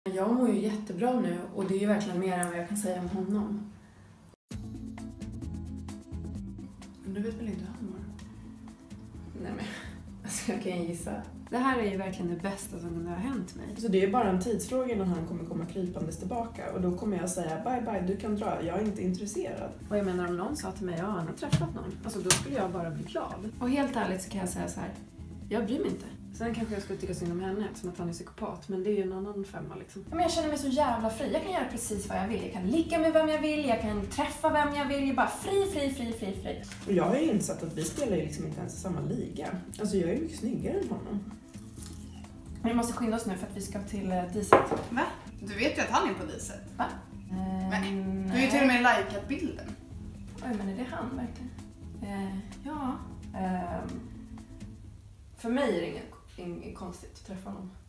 Jag mår ju jättebra nu och det är ju verkligen mer än vad jag kan säga om honom. Men du vet väl inte hur han mår? Nej men, alltså jag kan gissa. Det här är ju verkligen det bästa som har hänt mig. Så det är bara en tidsfråga innan han kommer komma krypandes tillbaka. Och då kommer jag säga bye bye, du kan dra. Jag är inte intresserad. Och jag menar om någon sa till mig, ja han har träffat någon. Alltså då skulle jag bara bli glad. Och helt ärligt så kan jag säga så här, jag bryr mig inte. Sen kanske jag skulle tycka synd om henne eftersom att han är psykopat. Men det är ju en annan femma liksom. Men jag känner mig så jävla fri. Jag kan göra precis vad jag vill. Jag kan ligga med vem jag vill. Jag kan träffa vem jag vill. Jag är bara fri. Och jag har ju insett att vi spelar ju liksom inte ens i samma liga. Alltså jag är mycket snyggare än honom. Men vi måste skynda oss nu för att vi ska till Diset. Va? Du vet ju att han är på Diset. Va? Men du har ju till och med likat bilden. Oj, men är det han verkligen? Ja. För mig är det inget konstigt att träffa honom.